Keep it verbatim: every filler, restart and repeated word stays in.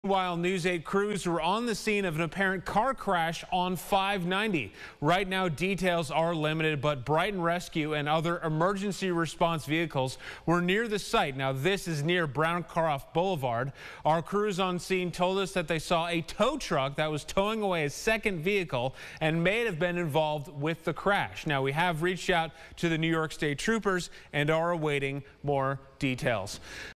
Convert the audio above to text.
Meanwhile, News eight crews were on the scene of an apparent car crash on five ninety. Right now, details are limited, but Brighton Rescue and other emergency response vehicles were near the site. Now, this is near Browncroft Blvd. Our crews on scene told us that they saw a tow truck that was towing away a second vehicle and may have been involved with the crash. Now, we have reached out to the New York State Troopers and are awaiting more details.